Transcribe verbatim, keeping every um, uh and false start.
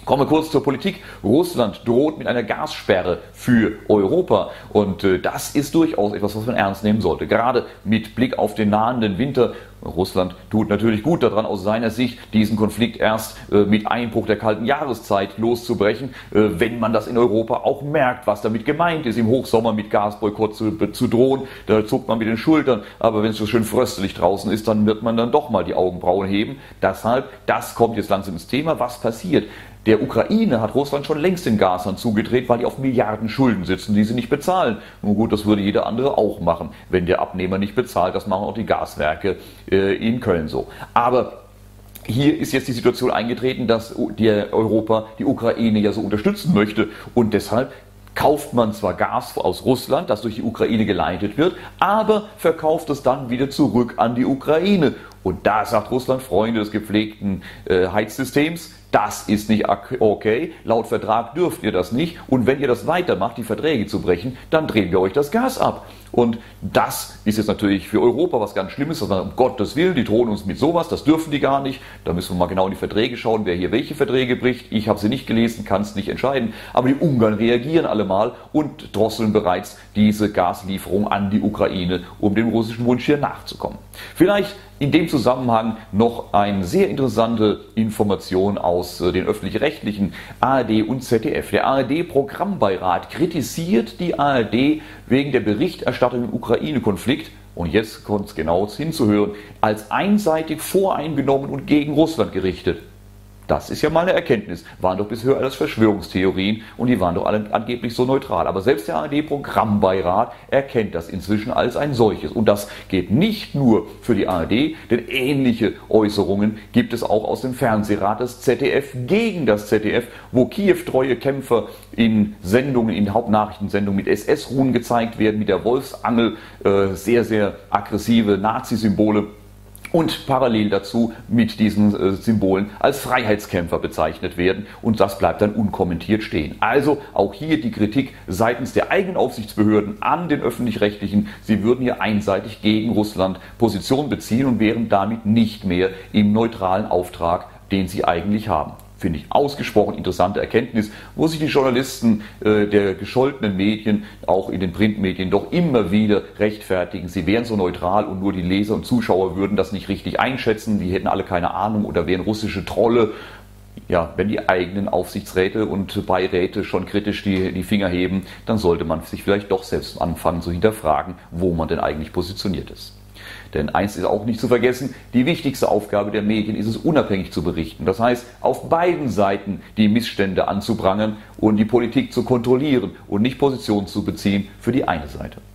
Kommen wir kurz zur Politik. Russland droht mit einer Gassperre für Europa und äh, das ist durchaus etwas, was man ernst nehmen sollte. Gerade mit Blick auf den nahenden Winter. Russland tut natürlich gut daran, aus seiner Sicht diesen Konflikt erst äh, mit Einbruch der kalten Jahreszeit loszubrechen, äh, wenn man das in Europa auch merkt, was damit gemeint ist, im Hochsommer mit Gasboykott zu, zu drohen. Da zuckt man mit den Schultern, aber wenn es so schön fröstelig draußen ist, dann wird man dann doch mal die Augenbrauen heben. Deshalb, das kommt jetzt langsam ins Thema. Was passiert? Der Ukraine hat Russland schon längst den Gashahn zugedreht, weil die auf Milliarden Schulden sitzen, die sie nicht bezahlen. Nun gut, das würde jeder andere auch machen, wenn der Abnehmer nicht bezahlt. Das machen auch die Gaswerke äh, in Köln so. Aber hier ist jetzt die Situation eingetreten, dass die Europa die Ukraine ja so unterstützen möchte und deshalb kauft man zwar Gas aus Russland, das durch die Ukraine geleitet wird, aber verkauft es dann wieder zurück an die Ukraine. Und da sagt Russland, Freunde des gepflegten äh, Heizsystems, das ist nicht okay, laut Vertrag dürft ihr das nicht und wenn ihr das weitermacht, die Verträge zu brechen, dann drehen wir euch das Gas ab. Und das ist jetzt natürlich für Europa was ganz Schlimmes, dass man um Gottes Willen, die drohen uns mit sowas, das dürfen die gar nicht. Da müssen wir mal genau in die Verträge schauen, wer hier welche Verträge bricht. Ich habe sie nicht gelesen, kann es nicht entscheiden. Aber die Ungarn reagieren alle mal und drosseln bereits diese Gaslieferung an die Ukraine, um dem russischen Wunsch hier nachzukommen. Vielleicht in dem Zusammenhang noch eine sehr interessante Information aus den öffentlich-rechtlichen A R D und Z D F. Der A R D-Programmbeirat kritisiert die A R D wegen der Berichterstattung im Ukraine-Konflikt, und jetzt kommt es genau hinzuhören, als einseitig voreingenommen und gegen Russland gerichtet. Das ist ja mal eine Erkenntnis. Waren doch bisher alles Verschwörungstheorien und die waren doch alle angeblich so neutral. Aber selbst der A R D-Programmbeirat erkennt das inzwischen als ein solches. Und das geht nicht nur für die A R D, denn ähnliche Äußerungen gibt es auch aus dem Fernsehrat des Z D F gegen das Z D F, wo Kiew-treue Kämpfer in Sendungen, in Hauptnachrichtensendungen mit S S-Ruhen gezeigt werden, mit der Wolfsangel, äh, sehr, sehr aggressive Nazi-Symbole. Und parallel dazu mit diesen äh, Symbolen als Freiheitskämpfer bezeichnet werden und das bleibt dann unkommentiert stehen. Also auch hier die Kritik seitens der eigenen Aufsichtsbehörden an den Öffentlich-Rechtlichen, sie würden hier einseitig gegen Russland Position beziehen und wären damit nicht mehr im neutralen Auftrag, den sie eigentlich haben. Finde ich ausgesprochen interessante Erkenntnis, wo sich die Journalisten äh, der gescholtenen Medien, auch in den Printmedien, doch immer wieder rechtfertigen. Sie wären so neutral und nur die Leser und Zuschauer würden das nicht richtig einschätzen, die hätten alle keine Ahnung oder wären russische Trolle. Ja, wenn die eigenen Aufsichtsräte und Beiräte schon kritisch die, die Finger heben, dann sollte man sich vielleicht doch selbst anfangen zu hinterfragen, wo man denn eigentlich positioniert ist. Denn eins ist auch nicht zu vergessen, die wichtigste Aufgabe der Medien ist es, unabhängig zu berichten. Das heißt, auf beiden Seiten die Missstände anzuprangern und die Politik zu kontrollieren und nicht Position zu beziehen für die eine Seite.